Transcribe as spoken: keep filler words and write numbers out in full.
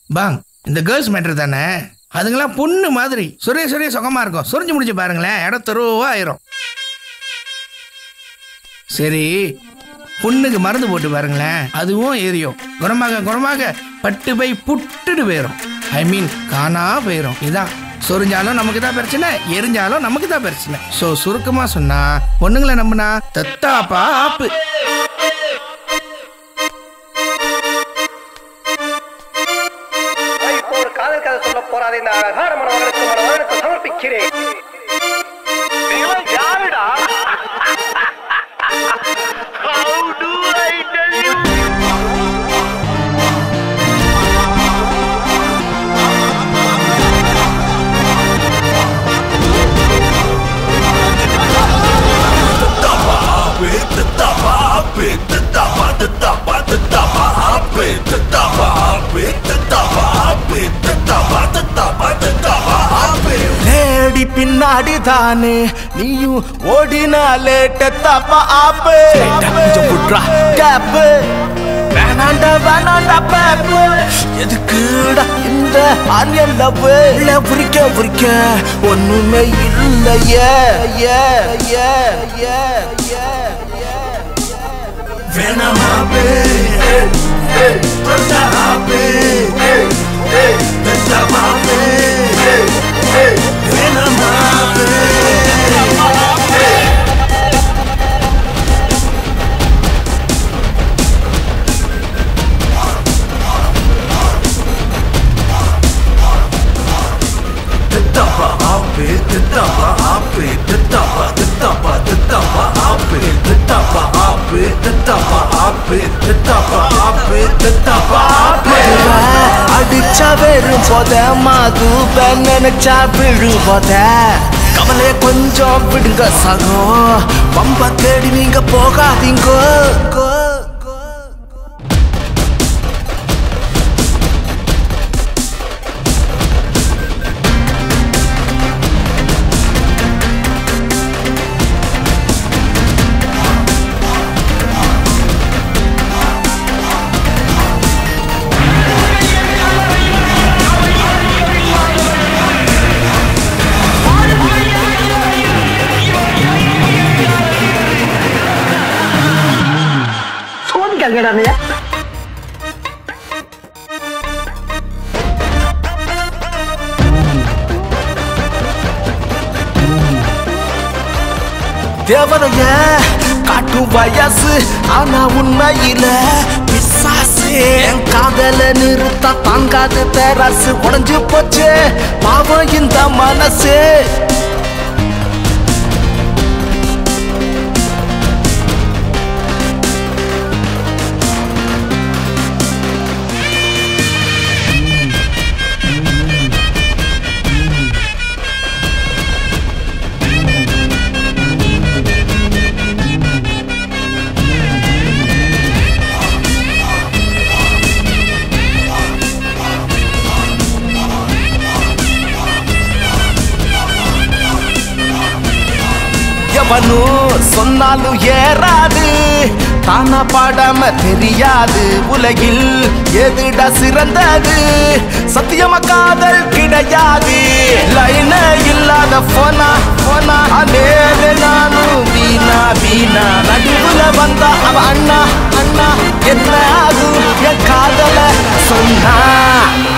பாங் இந்த girls matter தானே, அதுங்களாம் பொண்ணு மாதிரி சொரிய சொரிய சுகமா இருக்கும். சொரிஞ்சு முடிச்சு பாருங்களேன், இடம் தெருவா ஆயிரும். சரி பொண்ணுக்கு மருந்து போட்டு பாருங்களேன், அதுவும் எரியும். குணமாக குணமாக பட்டு பை புட்டுட்டு போயிடும். ஐ மீன் காணா போயிடும். இதான் சொரிஞ்சாலும் நமக்கு தான் பிரச்சனை, எரிஞ்சாலும் நமக்கு தான் பிரச்சனை. ஸோ சுருக்கமா சொன்னா பொண்ணுங்களை நம்பினா தத்தாப்பா ஆப்பு. காதல் கதை சொல்ல போறாது இந்த அழகான மனவர்களுக்கு மனவர்களுக்கு சமர்ப்பிக்கிறேன். யாருடா? How do I tell you? Lady பின்னாடி தானே நீயும் ஓடினாலே தப்பா ஆப்பு. கேப்பு வேணாண்டா வேணாண்டா பேப்பு. எதுக்குடா இந்த ஆனியன் லவ்? இல்ல புரிக்க புரிக்க ஒண்ணுமே இல்லையே. வேணாமாப்பே தொட்டாப்பே தொட்டாப்பே வேணாமாப்பே. அடிச்சா வெறும் போத மாது நினைச்சா விழு போத. கவலைய கொஞ்சம் விடுங்க சகோ, பம்ப தேடி நீங்க போகாதீங்க. தேவதைய காட்டும் வயசு ஆனா உண்மையில பிசாசு. என் காதல நிறுத்த தாங்காது தெரசு, உடஞ்சு போச்சு பாவம் இந்த மனசு. சொன்னாலும் ஏறாது, தானா பாடாம தெரியாது. உலகில் எதுடா சிறந்தது? சத்தியமா காதல் கிடையாது. லைன இல்லாத போனா போனா அதே நானும் வீணா வீணா. நடுவுல வந்தா அவ அண்ணா அண்ணா என்ன ஆகும் என் காதல சொன்னா.